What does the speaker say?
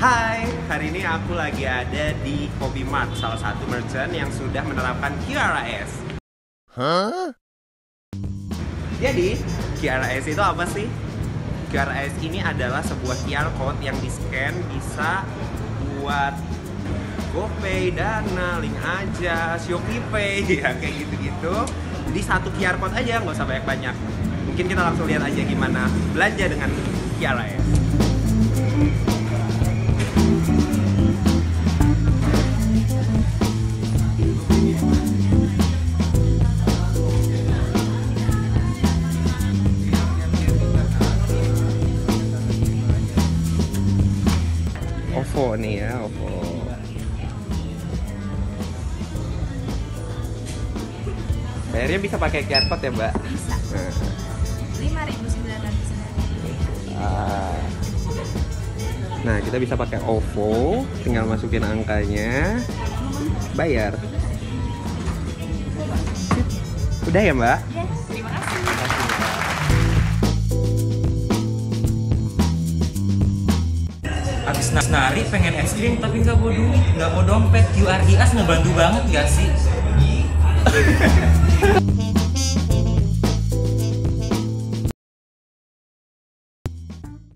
Hai, hari ini aku lagi ada di Hobby Mart, salah satu merchant yang sudah menerapkan QRIS. Hah? Jadi, QRIS itu apa sih? QRIS ini adalah sebuah QR code yang di-scan bisa buat GoPay, Dana, Link Aja, ShopeePay, ya kayak gitu-gitu. Jadi satu QR code aja, nggak usah banyak-banyak. Mungkin kita langsung lihat aja gimana belanja dengan QRIS. OVO nih ya, OVO. Bayarnya bisa pakai QR code ya, Mbak? Bisa. 5.900. Nah, kita bisa pakai OVO, tinggal masukin angkanya, bayar. Udah ya, Mbak? Yes, terima kasih. Abis nari pengen es krim tapi nggak bawa duit, nggak bawa dompet. QRIS ngebantu banget gak sih?